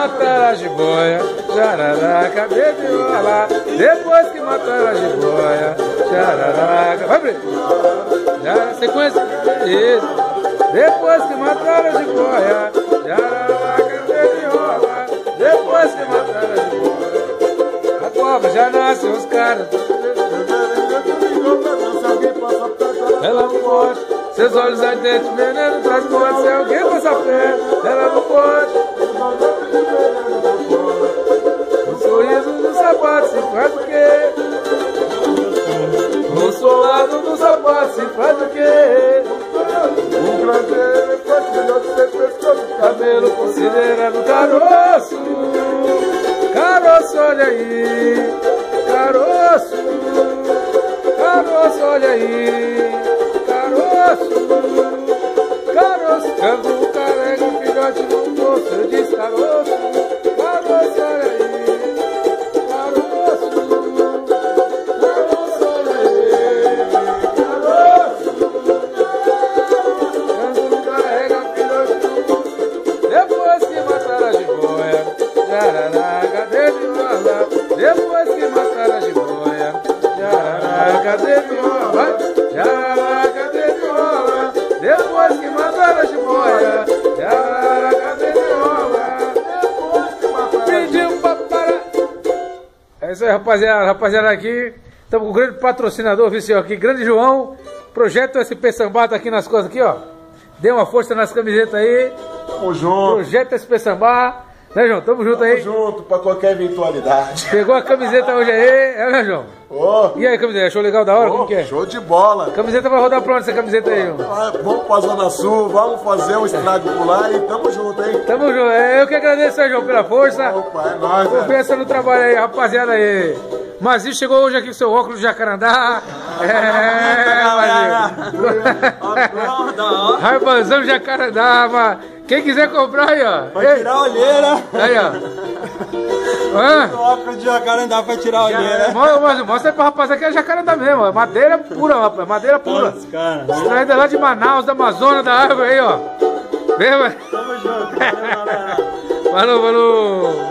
mataram a jiboia, jararaca de viola. Depois que mataram a jiboia, jararaca. Vai, Brito. Você conhece? Isso. Depois que mataram a jiboia, jararaca de viola. Depois que mataram a jiboia, a cobra já nasce os caras. Ela não pode, seus olhos ardentes, veneno traz morte. Se alguém passa perto, ela não pode. O sorriso do sapato se faz o quê? O solado do sapato se faz o quê? O prazer é forte, melhor que ser pescoço. Cabelo considerado caroço. Caroço, olha aí. Caroço. Caroço, olha aí. Caroço. Caroço. Canto carrega um filhote no bolso. Eu disse caroço. Caroço, olha aí. Caroço. Caroço, olha aí. Caroço. Canto carrega um filhote no bolso. Depois que mataram a jiboia, jararaca de viola. Depois que mataram a jiboia, jararaca de viola. Vai. Jararaca de viola. Depois que mataram a jiboia, jararaca de viola. Pediu pra parar. É isso aí, rapaziada. Rapaziada aqui, estamos com o grande patrocinador oficial aqui, Grande João. Projeto SP Sambá tá aqui nas costas aqui, ó. Dê uma força nas camisetas aí. Tamo junto. Projeto SP Sambá. Né, João? Tamo junto aí. Tamo junto pra qualquer eventualidade. Pegou a camiseta hoje aí, né, João? Oh, E aí, camiseta? Achou legal da hora? Como que é? show de bola. A camiseta vai rodar pra onde essa camiseta aí, João? Vamos pra Zona Sul, vamos fazer um estrago por lá e tamo junto, hein? Tamo junto. Eu que agradeço, né, João, pela força. Opa, é nóis, velho. Confiança no trabalho aí, rapaziada aí. Mazinho chegou hoje aqui com seu óculos de jacarandá. Mazinho. Raibãozão jacarandá, mas quem quiser comprar aí, ó. Vai tirar a olheira. Aí, ó. O óculos de jacarandá vai tirar a olheira. Mostra aí pra rapaziada que é jacarandá mesmo. É madeira pura, rapaz. Madeira pura. Extraída lá de Manaus, da Amazônia, da árvore aí, ó. Vem, Tamo junto. Valeu, galera. Falou, falou.